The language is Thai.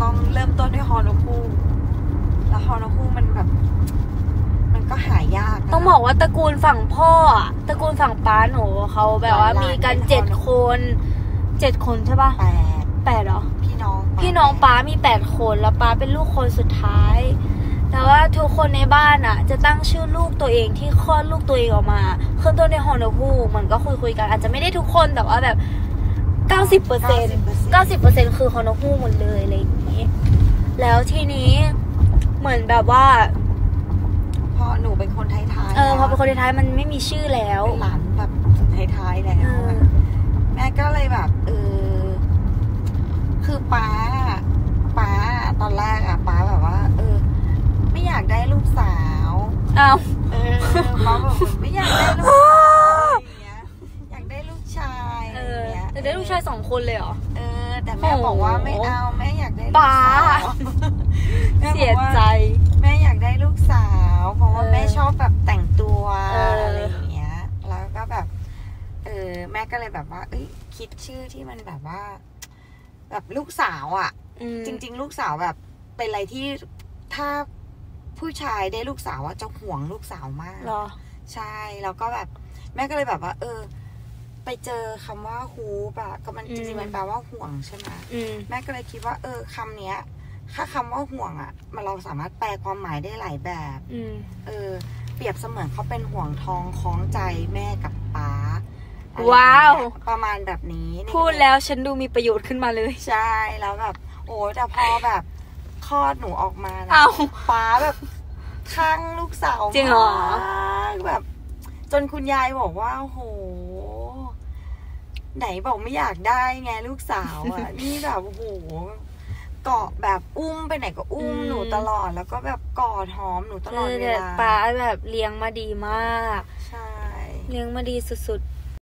ต้องเริ่มต้นด้วยฮอนกฮูกแล้วฮอนกฮูกมันแบบมันก็หายากต้องบอกว่าตระกูลฝั่งพ่อตระกูลฝั่งป้าหนูเขาแบบว่ามีกัน7 คนใช่ป่ะ8เหรอพี่น้องป้ามี8 คนแล้วป้าเป็นลูกคนสุดท้ายแต่ว่าทุกคนในบ้านอ่ะจะตั้งชื่อลูกตัวเองที่คลอดลูกตัวเองออกมาขึ้นต้นด้วยฮอนกฮูกมันก็คุยกันอาจจะไม่ได้ทุกคนแต่ว่าแบบ90% คือฮอนกฮูกหมดเลยอะไรอย่างนี้แล้วทีนี้เหมือนแบบว่าพอหนูเป็นคนท้ายๆพอเป็นคนท้ายๆมันไม่มีชื่อแล้วหลานแบบท้ายๆแล้วแม่ก็เลยแบบคือป้าตอนแรกอะป้าแบบว่าไม่อยากได้ลูกสาวอ้าวป้าบอกไม่อยากได้ลูกสาวอย่างเงี้ยอยากได้ลูกชายอย่างเงี้ยแต่ได้ลูกชาย2 คนเลยเหรอแต่แม่บอกว่าไม่เอาแม่อยากได้ลูกสาวเสียใจแม่อยากได้ลูกสาวเพราะว่าแม่ชอบแบบแต่งตัวอะไรอย่างเงี้ยแล้วก็แบบแม่ก็เลยแบบว่าคิดชื่อที่มันแบบว่าแบบลูกสาวอ่ะจริงๆลูกสาวแบบเป็นอะไรที่ถ้าผู้ชายได้ลูกสาวอ่ะจะห่วงลูกสาวมากใช่แล้วก็แบบแม่ก็เลยแบบว่าไปเจอคำว่าฮูปอะก็มันจริงๆมันแปลว่าห่วงใช่ไหมแม่ก็เลยคิดว่าคำเนี้ยถ้าคำว่าห่วงอะมันเราสามารถแปลความหมายได้หลายแบบเปรียบเสมือนเขาเป็นห่วงทองคล้องใจแม่กับป๊าว้าวประมาณแบบนี้พูดแล้วฉันดูมีประโยชน์ขึ้นมาเลยใช่แล้วแบบโอ้แต่พอแบบคลอดหนูออกมานะป๊าแบบข้างลูกสาวจริงเหรอแบบจนคุณยายบอกว่าโหไหนบอกไม่อยากได้ไงลูกสาวอ่ะ นี่แบบโหเกาะแบบอุ้มไปไหนก็อุ้มหนูตลอดแล้วก็แบบกอดหอมหนูตลอดเวลาป้าแบบเลี้ยงมาดีมากใช่เลี้ยงมาดีสุดๆ